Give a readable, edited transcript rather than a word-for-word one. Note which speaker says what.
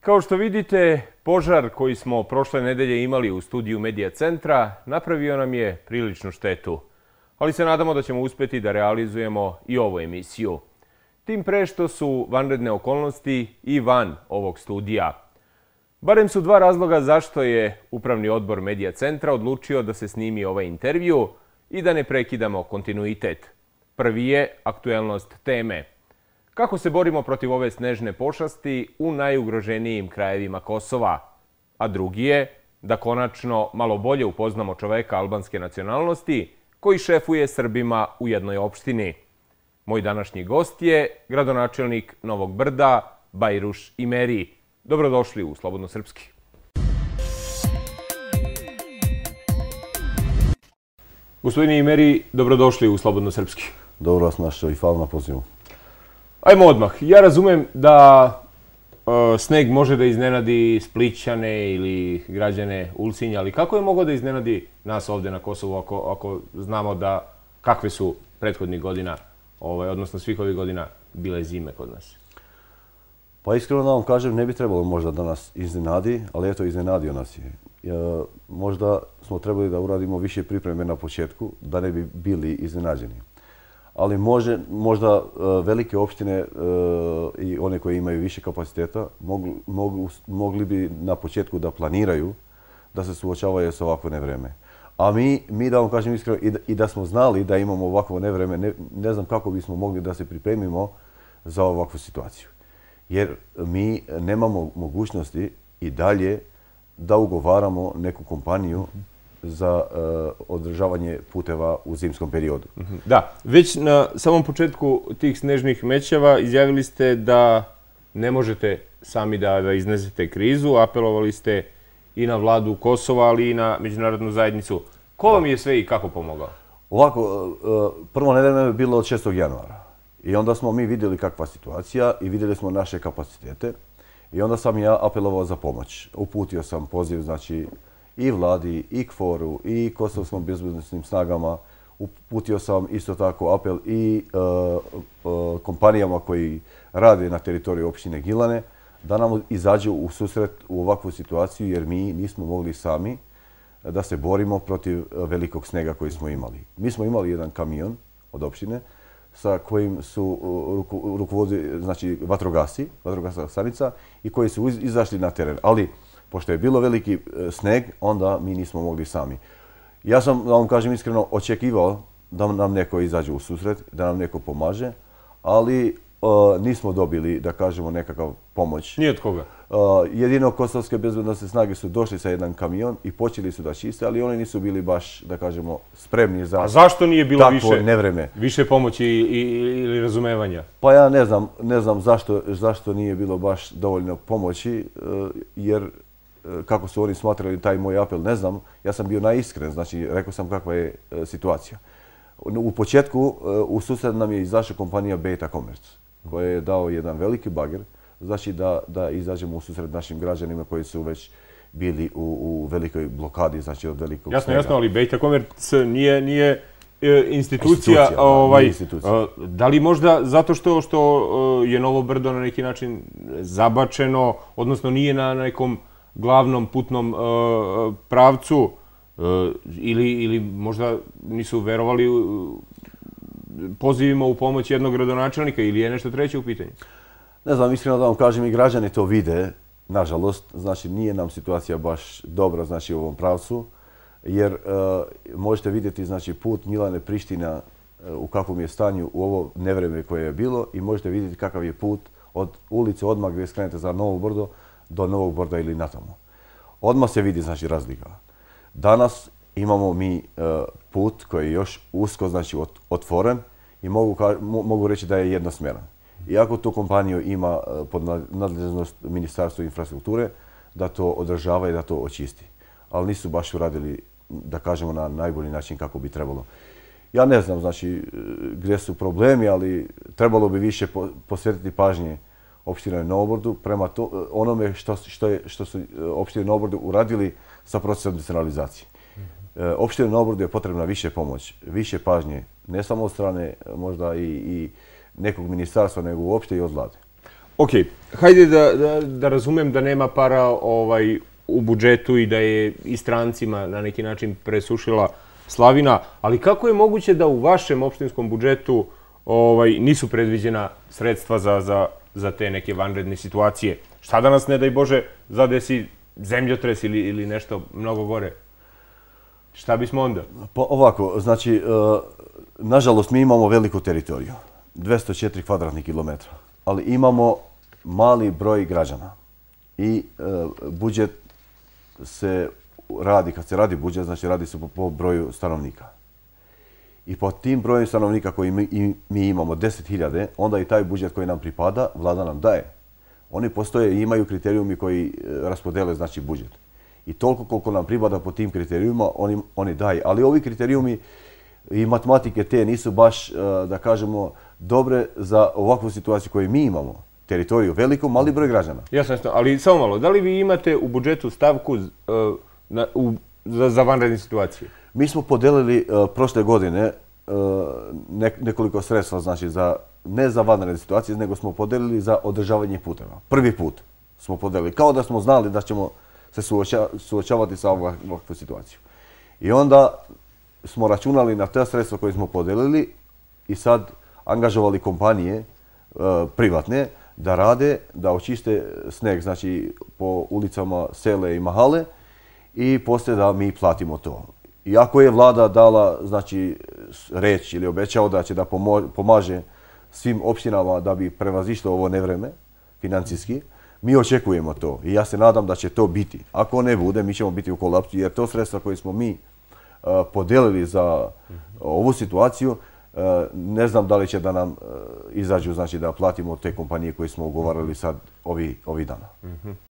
Speaker 1: Kao što vidite, požar koji smo prošle nedelje imali u studiju Medija centra napravio nam je priličnu štetu. Ali se nadamo da ćemo uspjeti da realizujemo i ovu emisiju. Tim pre što su vanredne okolnosti i van ovog studija. Barem su dva razloga zašto je Upravni odbor Medija centra odlučio da se snimi ovaj intervju i da ne prekidamo kontinuitet. Prvi je aktuelnost teme. Kako se borimo protiv ove snežne pošasti u najugroženijim krajevima Kosova? A drugi je da konačno malo bolje upoznamo čoveka albanske nacionalnosti koji šefuje Srbima u jednoj opštini. Moj današnji gost je gradonačelnik Novog Brda, Bajruš Imeri. Dobrodošli u Slobodno srpski. Gospodine Imeri, dobrodošli u Slobodno srpski.
Speaker 2: Dobro vas našao i hvala na pozivu.
Speaker 1: Ajmo odmah. Ja razumem da sneg može da iznenadi Splićane ili građane Ulcinja, ali kako je mogao da iznenadi nas ovdje na Kosovu ako znamo da kakve su prethodnih godina, odnosno svih ovih godina, bile zime kod nas?
Speaker 2: Pa iskreno da vam kažem, ne bi trebalo možda da nas iznenadi, ali eto, iznenadio nas je. Možda smo trebali da uradimo više pripreme na početku, da ne bi bili iznenađeni. Ali možda velike opštine i one koje imaju više kapaciteta mogli bi na početku da planiraju da se suočavaju s ovakvo nevreme. A mi da vam kažem iskreno, i da smo znali da imamo ovakvo nevreme, ne znam kako bismo mogli da se pripremimo za ovakvu situaciju. Jer mi nemamo mogućnosti i dalje da ugovaramo neku kompaniju za održavanje puteva u zimskom periodu.
Speaker 1: Da, već na samom početku tih snežnih mećava izjavili ste da ne možete sami da iznesete krizu, apelovali ste i na vladu Kosova, ali i na međunarodnu zajednicu. Ko vam je sve i kako pomogao?
Speaker 2: Ovako, prvo nevreme je bilo od 6. januara. I onda smo mi vidjeli kakva situacija i vidjeli smo naše kapacitete. I onda sam ja apelovao za pomoć. Uputio sam poziv, znači, i vladi, i KFOR-u, i kosovskom bezbednosnim snagama. Uputio sam isto tako apel i kompanijama koji rade na teritoriju opštine Gilane da nam izađu u susret u ovakvu situaciju, jer mi nismo mogli sami da se borimo protiv velikog snega koji smo imali. Mi smo imali jedan kamion od opštine sa kojim su rukovodili, znači, vatrogasna stanica i koji su izašli na teren. Ali pošto je bilo veliki sneg, onda mi nismo mogli sami. Ja sam, da vam kažem iskreno, očekivao da nam neko izađe u susret, da nam neko pomaže, ali nismo dobili, da kažemo, nekakav pomoć.
Speaker 1: Nije od koga?
Speaker 2: Jedino kosovske bezbednosne snage su došli sa jedan kamion i počeli su da čiste, ali oni nisu bili baš, da kažemo, spremni za takvo nevreme.
Speaker 1: A zašto nije bilo više pomoći ili razumevanja?
Speaker 2: Pa ja ne znam zašto nije bilo baš dovoljno pomoći, jer kako su oni smatrali taj moj apel, ne znam. Ja sam bio najiskren, znači rekao sam kakva je situacija. U početku u susret nam je izašla kompanija Beta Commerce, koja je dao jedan veliki bager, znači da izađemo u susret našim građanima koji su već bili u velikoj blokadi, znači od velikog snega.
Speaker 1: Jasno, ali Beta Commerce nije institucija. Da li možda zato što je Novo Brdo na neki način zabačeno, odnosno nije na nekom glavnom putnom pravcu, ili možda nisu verovali pozivima u pomoć jednog gradonačelnika, ili je nešto treće u pitanju?
Speaker 2: Ne znam, iskreno da vam kažem, i građani to vide, nažalost. Znači, nije nam situacija baš dobra, znači, u ovom pravcu, jer možete vidjeti, znači, put Milane-Priština u kakvom je stanju u ovo nevreme koje je bilo i možete vidjeti kakav je put od ulice odmah gdje skrenete za Novo Brdo do Novog Brda ili natamo. Odmah se vidi, znači, razlika. Danas imamo mi put koji je još usko, znači, otvoren i mogu reći da je jednosmjeran. Iako tu kompaniju ima pod nadležnost Ministarstva infrastrukture da to održava i da to očisti. Ali nisu baš uradili, da kažemo, na najbolji način kako bi trebalo. Ja ne znam, znači, gdje su problemi, ali trebalo bi više posvetiti pažnje opštine Novom Brdu prema onome što su opštine Novom Brdu uradili sa procesom decentralizacije. Opštine Novom Brdu je potrebna više pomoć, više pažnje, ne samo od strane možda i nekog ministarstva, nego uopšte i od vlade.
Speaker 1: Ok, hajde da razumem da nema para u budžetu i da je i strancima na neki način presušila slavina, ali kako je moguće da u vašem opštinskom budžetu nisu predviđena sredstva za te neke vanredne situacije? Šta da nas, ne daj Bože, zadesi zemljotres ili nešto mnogo gore? Šta bismo onda?
Speaker 2: Pa ovako, znači, nažalost mi imamo veliku teritoriju, 204 kvadratnih kilometra, ali imamo mali broj građana i budžet se radi, kad se radi budžet, znači radi se po broju stanovnika. I po tim broju stanovnika koji mi imamo, 10.000, onda i taj budžet koji nam pripada, vlada nam daje. Oni postoje i imaju kriterijumi koji raspodele, znači, budžet. I toliko koliko nam pripada po tim kriterijuma, oni daju. Ali ovi kriterijumi i matematike te nisu baš, da kažemo, dobre za ovakvu situaciju koju mi imamo. Teritoriju veliku, mali broj građana.
Speaker 1: Jasno, ali samo malo, da li vi imate u budžetu stavku za vanredne situacije?
Speaker 2: Mi smo podelili prošle godine nekoliko sredstva, znači ne za vanredne situacije, nego smo podelili za održavanje puteva. Prvi put smo podelili, kao da smo znali da ćemo se suočavati sa ovakvu situaciju. I onda smo računali na te sredstva koje smo podelili i sad angažovali kompanije privatne da rade, da očiste sneg, znači po ulicama Sele i Mahale, i poslije da mi platimo to. Iako je vlada dala, znači, reč ili obećao da će da pomaže svim opštinama da bi prevazišlo ovo nevreme financijski, mi očekujemo to i ja se nadam da će to biti. Ako ne bude, mi ćemo biti u kolapsu, jer to sredstva koje smo mi podelili za ovu situaciju, ne znam da li će da nam izađu, znači da platimo te kompanije koje smo ugovarali sad ovih dana.